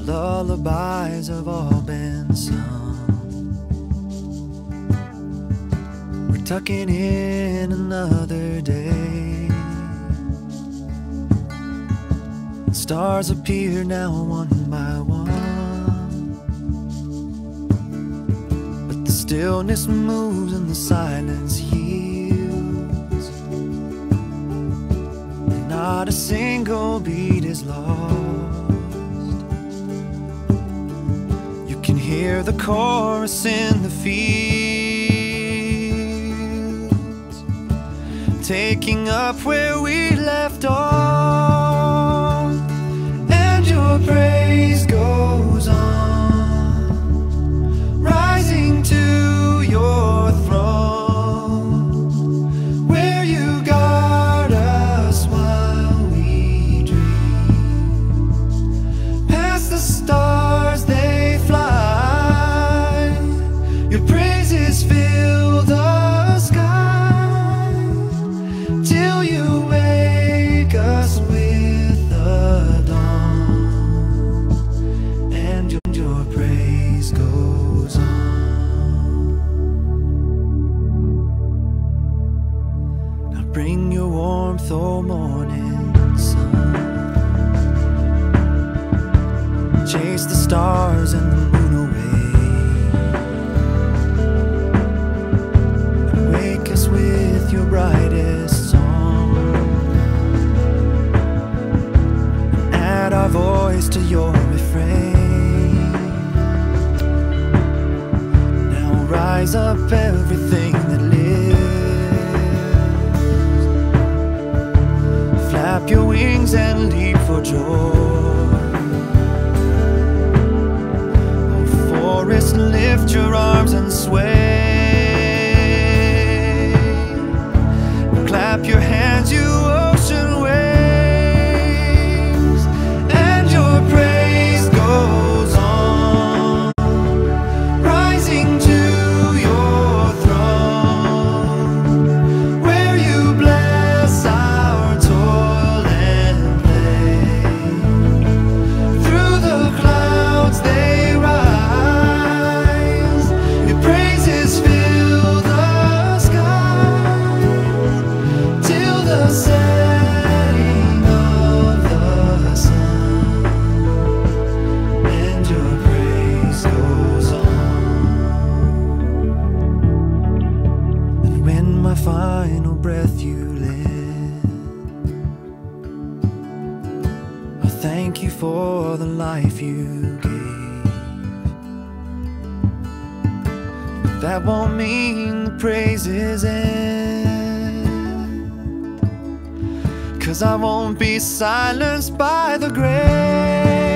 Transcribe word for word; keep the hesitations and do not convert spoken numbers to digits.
lullabies have all been sung. We're tucking in another day. Stars appear now one by one, but the stillness moves and the silence yields. Not a single beat is lost. You can hear the chorus in the fields, taking up where we left off. And your praise goes on, rising to your throne, where you guard us while we dream. Past the stars they fly, your praises fill the sky, till you wake us with the dawn. And your, your praise goes on. Now bring your warmth, O morning sun. Chase the stars and the moon away, and wake us with your brightest song. Add our voice to your refrain. Now rise up everything that lives. Flap your wings and leap for joy. Forest, lift your arms and sway. Clap your hands, you ocean waves. And your praise goes on, rising to your throne, where you bless our toil and play. Through the clouds they rise, setting of the sun. And your praise goes on. And when my final breath you lend, I thank you for the life you gave. But that won't mean the praises end, 'cause I won't be silenced by the grave.